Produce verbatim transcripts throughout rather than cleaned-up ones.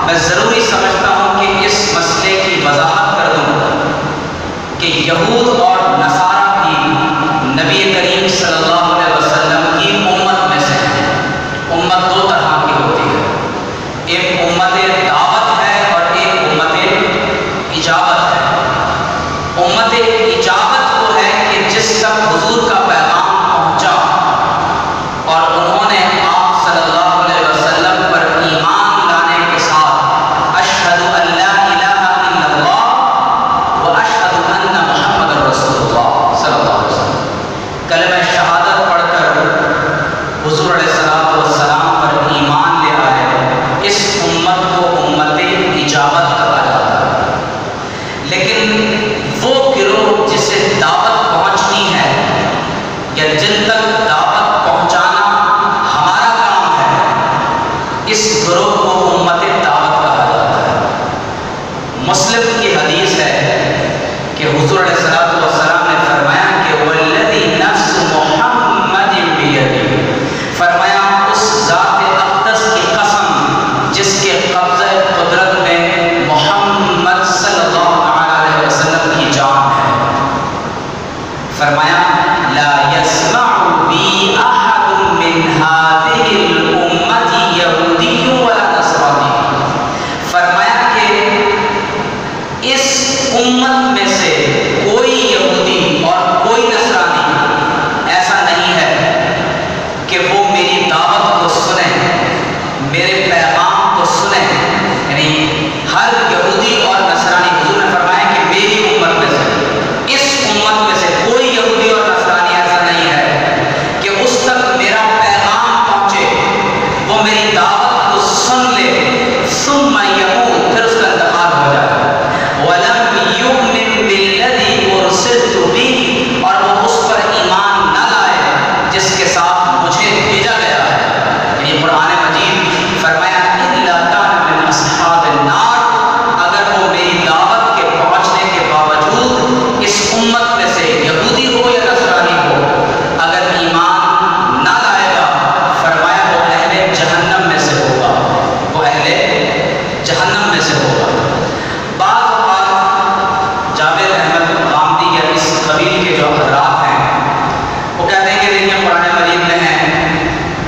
میں ضروری سمجھتا ہوں کہ اس مسئلے کی وضاحت کر دوں کہ یہود اور نصارہ بھی نبی کریم صلی اللہ علیہ وسلم کی امت میں سے ہیں۔ امت دو طرح کی ہوتی ہے، ایک امت دعوت ہے اور ایک امت اجابت ہے۔ امت اجابت وہ ہے کہ جس تک حضور کا پیغام پہنچا اور انہوں نے آپ صلی اللہ علیہ وسلم پر ایمان لانے کے ساتھ اشہد ان لا الہ الا اللہ و اشہد ان محمد رسول اللہ صلی اللہ علیہ وسلم کلمہ شہادت پڑھ کر حضور علیہ الصلوۃ والسلام پر ایمان لے آئے، اس امت کو امت اجابت کہا جاتا ہے۔ لیکن وہ گروہ جسے دعوت پہنچنی ہے یا جن تک دعوت پہنچانا ہمارا کام ہے، اس گروہ کو امت دعوت کہا جاتا ہے۔ مسلم کی حدیث ہے کہ حضور علیہ الصلوۃ والسلام نے فرمایا کہ والذی نفس محمد بیدہ، فرمایا اس ذات اقدس کی قسم جس کے قبضہ قدرت میں محمد صلی اللہ علیہ وسلم کی جان ہے، فرمایا لا يسمع بی احد من هذه الامة یہودی ولا نصرانی، فرمایا کہ اس امت میں سے کوئی یہودی اور کوئی نصرانی ایسا نہیں ہے کہ وہ میری دعوت کو سنیں، میرے پیغام کو سنیں۔ یعنی ہر یہودی اور نصرانی، حضور نے فرمایا کہ میری امت میں سے، اس امت میں سے کوئی یہودی اور نصرانی ایسا نہیں ہے کہ اس تک میرا پیغام پہنچے، وہ میری دعوت کو سن لے، ثم یموت، پھر اس کا انتقال ہو جائے، وَلَمْ يُؤْمِنْ بِالَّذِي أُرْسِلْتُ بِهِ، اور وہ اس پر ایمان نہ لائے جس کے ساتھ مجھے بھیجا گیا ہے۔ یعنی قرآن مجید فرمایا إِلَّا كَانَ مِنْ أَصْحَابِ النَّارِ، اگر وہ میری دعوت کے پہنچنے کے باوجود اس امت میں سے یہودی ہو یا نصرانی ہو اگر ایمان نہ لائے گا، فرمایا وہ اہل جہنم میں سے ہوگا، وہ اہل جہنم میں سے ہوگا۔ بعض اوقات جابر احمد غامدی یا اس قبیل کے جو حضرات ہیں وہ کہتے ہیں کہ دیکھیں قرآن مجید میں ہے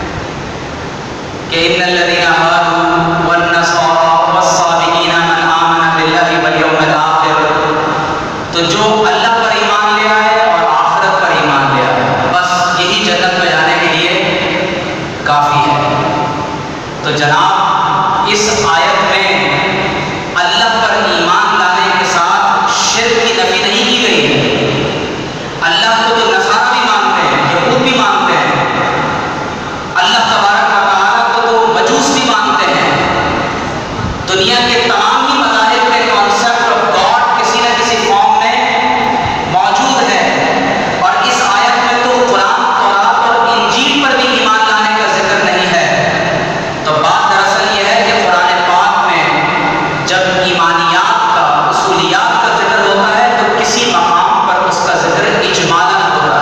کہ ان الذین هادوا والنصارى والصابئین من آمن باللہ والیوم الآخر، تو جو اللہ پر ایمان لے آئے اور آخرت پر ایمان لے آئے، بس یہی جنت میں جانے کے لیے کافی ہے۔ تو جناب اس آیت میں اللہ پر ایمان لانے کے ساتھ شرک کی نفی نہیں کی گئی ہے۔ اللہ کو تو نصارہ بھی مانتے ہیں، یہود بھی مانتے ہیں، اللہ تبارک و تعالیٰ کو تو مجوس بھی مانتے ہیں۔ دنیا کے تمام ہی مذاہب میں کانسیپٹ آف گاڈ کسی نہ کسی فارم میں موجود ہے، اور اس آیت میں تو قرآن، تورات اور انجیل پر بھی ایمان لانے کا ذکر نہیں ہے۔ تو بات دراصل یہ ہے کہ قرآن پاک میں جب ایمانیات کا، اصولیات کا ذکر ہوتا ہے تو کسی مقام پر اس کا ذکر اجمالاً ہوتا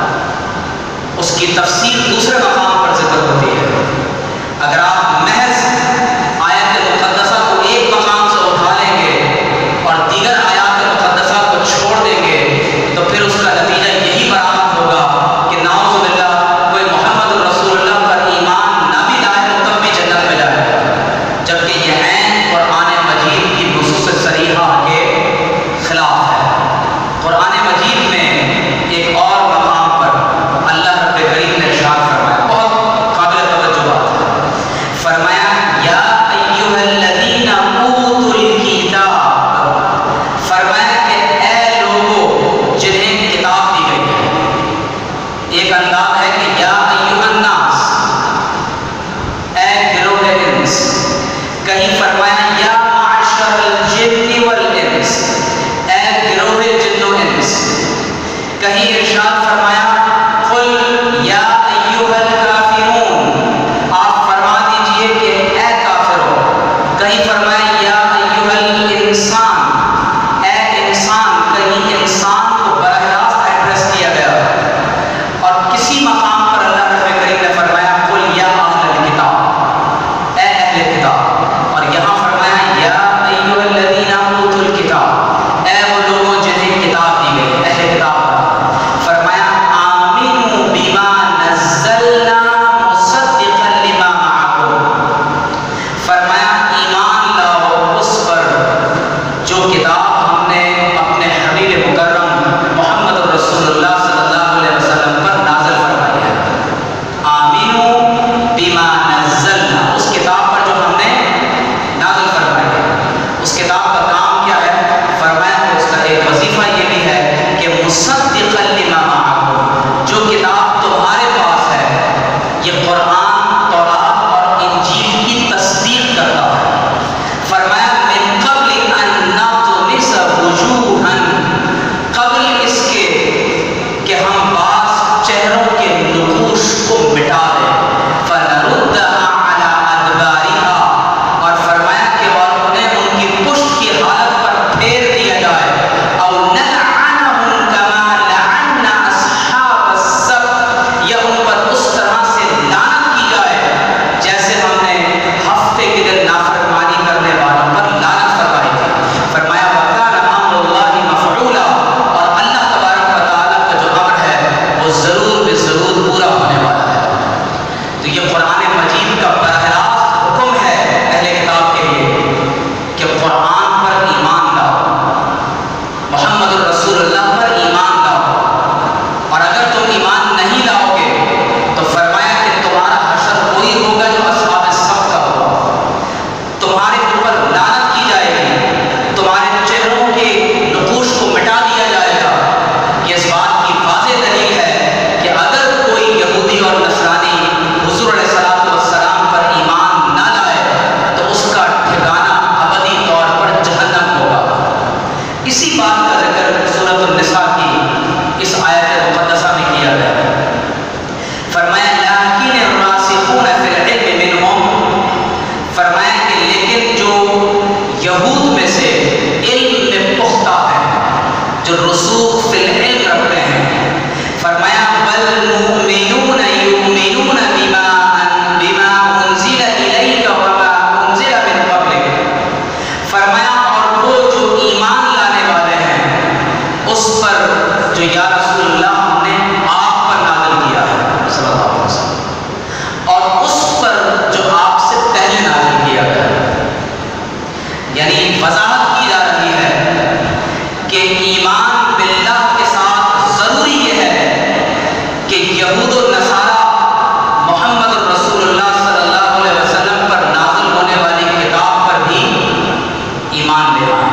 ہے، اس کی تفصیل دوسرے مقام پر ذکر ہوتی ہے۔ اگر آپ محض آیت مقدسہ کو ایک مقام سے اٹھا لیں گے اور دیگر آیات مقدسہ کو چھوڑ دیں گے تو پھر اس کا نتیجہ یہی برآمد ہوگا کہ نعوذ باللہ کوئی محمد رسول اللہ پر ایمان نہ بھی لائے تو تب بھی جنت میں جائے گا، جبکہ یہ عین قرآن مجید کی نصوص صریحہ کے خلاف ہے۔ قرآن مجید میں ایک اور مقام پر اللہ رب کریم نے ارشاد فرمایا، بہت قابل توجہ بات ہے، فرمایا یا ایھا الذین اوتوا الکتاب، فرمایا کہ اے لوگوں جنہیں کتاب دی گئی ہے۔ ایک انداز ہے کہ یا ایھا الناس، اے گروہ انس، کہیں فرمایا یا معشر الجن والانس، اے گروہ جن و انس، کہیں ارشاد فرمایا قل یا ایھا الکافرون، آپ فرما دیجئے کہ اے کافروں، کہیں فرمایا یا ایھا الانسان، اے انسان، کہیں انسان کو براہ راست ایڈریس کیا گیا، اور کسی مقام پر اللہ رب کریم نے فرمایا قل یا اہل الکتاب، اے اہل کتاب، اور یہاں فرمایا فرمایا ایمان لاؤ اس پر جو کتاب ہم نے اپنے حبیب مکرم محمد رسول اللہ صلی اللہ علیہ وسلم پر نازل فرمائی ہے. آمینو بما نزلنا، اس کتاب پر جو ہم نے نازل فرمائی ہے. اس کتاب کا کام کیا ہے؟ فرمایا کہ اس کا ایک وظیفہ یہ بھی ہے کہ مصدقا لما معکم، جو کتاب تمہارے پاس ہے یہ قرآن، تورات اور انجیل کی تصدیق کرتا ہے. فرمایا من قبل ان نطمس وجوہا، قبل اس کے کہ ہم بعض چہروں کے نقوش کو مٹا دیں. فنردها علی ادبارها، اور فرمایا کہ اور انہیں ان کی پشت کی حالت پر پھیر دیا جائے. او نلعنهم کما لعنا اصحاب السبت، یا ان پر اس طرح سے لعنت کی جائے جیسے ہم نے ہفتے کے دن نافرمانی کرنے والوں پر لعنت فرمائی تھی. فرمایا وَكَانَ أَمْرُ اللَّهِ مَفْعُولًا، اور اللہ تبارک و تعالیٰ کا جو امر ہے وہ ضرور بے ضرور پورا ہونے والا ہے. تو یہ قرآن مجید کا براہ راست حکم ہے اہل کتاب کے لیے کہ قرآن پر ایمان لاؤ، محمد الرسول اللہ پر ایمان لاؤ. اور اگر تم ایمان نہیں لاؤ گے تو فرمایا کہ تمہارا حشر وہی ہوگا جو اصحاب السبت کا ہوگا. تمہارے اوپر لعنت کی جائے گی، تمہارے چہروں کے نقوش کو مٹا دیا جائے گا. یہ اس بات کی واضح دلیل ہے کہ اگر کوئی یہودی اور نصرانی حضور علیہ الصلوۃ والسلام پر ایمان نہ لائے تو اس کا ٹھکانہ ابدی طور پر جہنم ہوگا. اسی بات کا ذکر سورۃ النساء کی اس آیت مقدسہ میں کیا گیا ہے. فرمایا لیکن الراسخون فی العلم منہم، فرمایا کہ لیکن جو یہود میں سے علم میں پختہ ہیں، جو رسوخ فی العلم رکھتے ہیں، فرمایا بل مؤمنون یؤمنون بما بما انزل الیک وما انزل من قبلک، فرمایا اور وہ جو ایمان لانے والے ہیں اس پر جو یا رسول اللہ ہم نے آپ پر نازل کیا ہے صلی اللہ علیہ وسلم، اور اس پر جو آپ سے پہلے نازل کیا گیا ہے. یعنی وضاحت کی جا رہی ہے کہ ایمان باللہ کے ساتھ ضروری یہ ہے کہ یہود و نصارہ محمد الرسول اللہ صلی اللہ علیہ وسلم پر نازل ہونے والی کتاب پر بھی ایمان لے آئیں.